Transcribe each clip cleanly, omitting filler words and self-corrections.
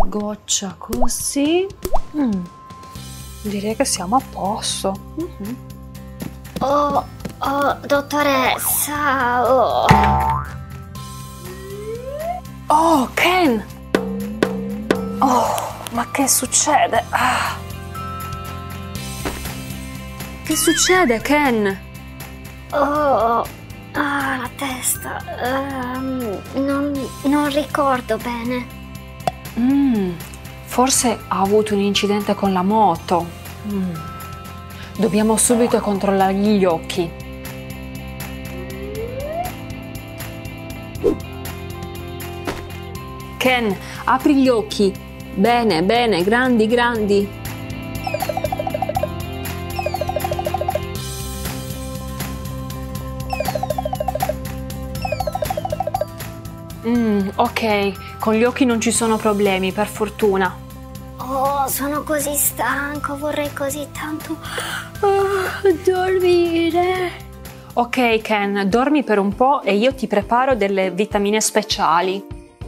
goccia così. Direi che siamo a posto. Oh, dottoressa. Oh, Ken! Oh, ma che succede? Che succede, Ken? La testa. Non ricordo bene. Forse ha avuto un incidente con la moto. Dobbiamo subito controllargli gli occhi. Ken, apri gli occhi. Bene, bene, grandi, grandi. Ok, con gli occhi non ci sono problemi, per fortuna. Oh, sono così stanco, vorrei così tanto dormire. Ok, Ken, dormi per un po' e io ti preparo delle vitamine speciali.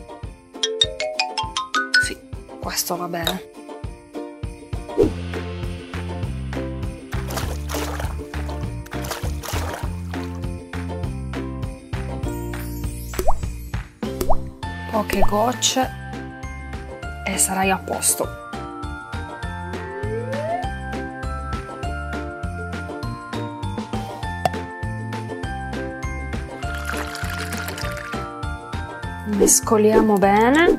Sì, questo va bene. Poche gocce e sarai a posto. Mescoliamo bene.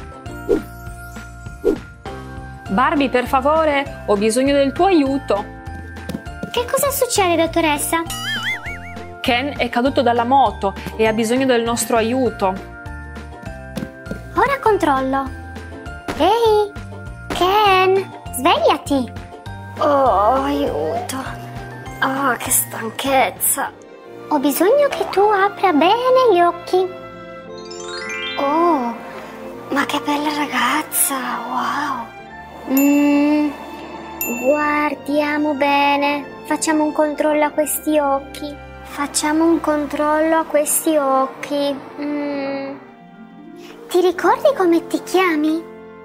Barbie, per favore, ho bisogno del tuo aiuto. Che cosa succede, dottoressa? Ken è caduto dalla moto e ha bisogno del nostro aiuto. Ora controllo. Ehi, Ken, svegliati. Oh, aiuto. Oh, che stanchezza. Ho bisogno che tu apra bene gli occhi. Oh, ma che bella ragazza, wow. Guardiamo bene. Facciamo un controllo a questi occhi. Ti ricordi come ti chiami?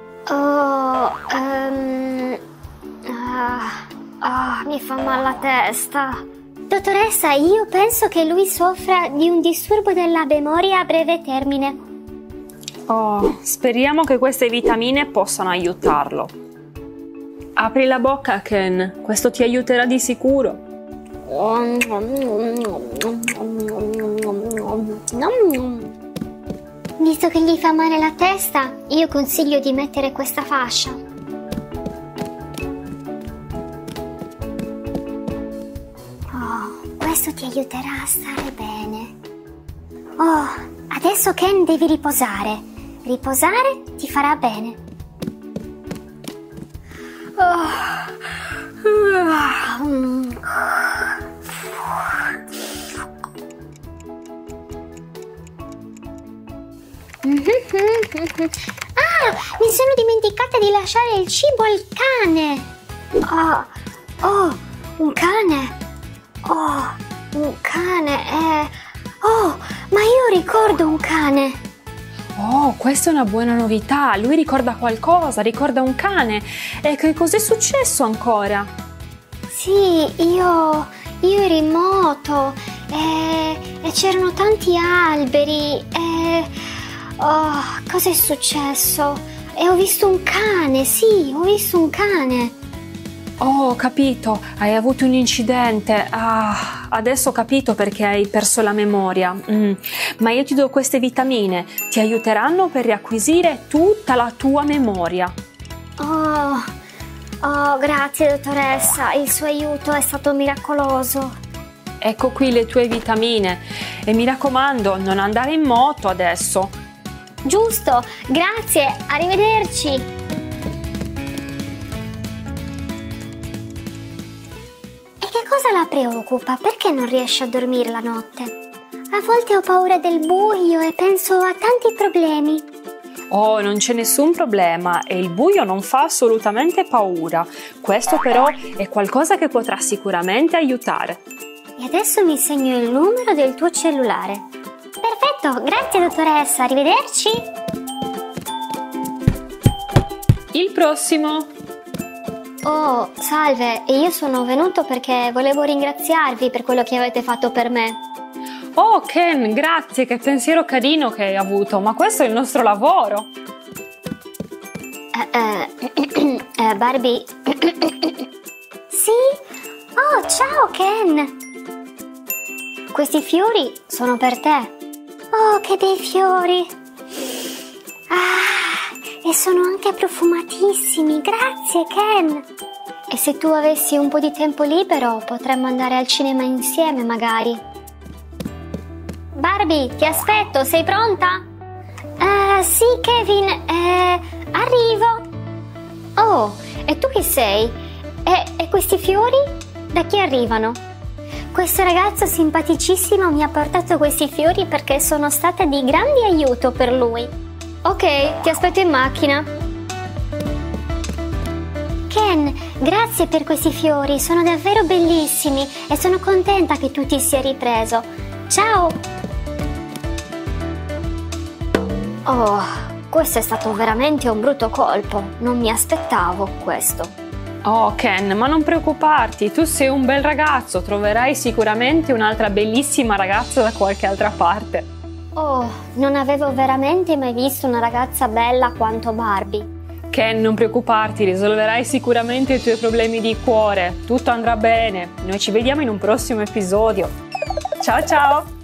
Mi fa male la testa. Dottoressa, io penso che lui soffra di un disturbo della memoria a breve termine. Oh, speriamo che queste vitamine possano aiutarlo. Apri la bocca, Ken, questo ti aiuterà di sicuro. Visto che gli fa male la testa, io consiglio di mettere questa fascia. Oh, questo ti aiuterà a stare bene. Oh, adesso Ken devi riposare. Riposare ti farà bene. Mi sono dimenticata di lasciare il cibo al cane. Un cane. Ma io ricordo un cane. Oh, questa è una buona novità. Lui ricorda qualcosa, ricorda un cane. E che cos'è successo ancora? Sì, io ero in moto e c'erano tanti alberi cosa è successo? E ho visto un cane, sì, ho visto un cane. Oh, ho capito, hai avuto un incidente. Adesso ho capito perché hai perso la memoria. Ma io ti do queste vitamine, ti aiuteranno per riacquisire tutta la tua memoria. Oh, grazie dottoressa, il suo aiuto è stato miracoloso. Ecco qui le tue vitamine e mi raccomando, non andare in moto adesso. Giusto, grazie, arrivederci. E che cosa la preoccupa? Perché non riesce a dormire la notte? A volte ho paura del buio e penso a tanti problemi. Oh, non c'è nessun problema e il buio non fa assolutamente paura. Questo però è qualcosa che potrà sicuramente aiutare. E adesso mi segno il numero del tuo cellulare. Perfetto, grazie dottoressa, arrivederci. Il prossimo. Oh, salve, e io sono venuto perché volevo ringraziarvi per quello che avete fatto per me. Oh Ken, grazie, che pensiero carino che hai avuto, ma questo è il nostro lavoro. Barbie? Sì? Oh, ciao Ken! Questi fiori sono per te. Oh, che bei fiori! Ah, e sono anche profumatissimi, grazie Ken! E se tu avessi un po' di tempo libero, potremmo andare al cinema insieme magari. Barbie, ti aspetto, sei pronta? Sì, Kevin, arrivo. Oh, e tu chi sei? E questi fiori? Da chi arrivano? Questo ragazzo simpaticissimo mi ha portato questi fiori perché sono stata di grande aiuto per lui. Ok, ti aspetto in macchina. Ken, grazie per questi fiori, sono davvero bellissimi e sono contenta che tu ti sia ripreso. Ciao! Oh, questo è stato veramente un brutto colpo, non mi aspettavo questo. Oh Ken, ma non preoccuparti, tu sei un bel ragazzo, troverai sicuramente un'altra bellissima ragazza da qualche altra parte. Oh, non avevo veramente mai visto una ragazza bella quanto Barbie. Ken, non preoccuparti, risolverai sicuramente i tuoi problemi di cuore, tutto andrà bene. Noi ci vediamo in un prossimo episodio. Ciao ciao!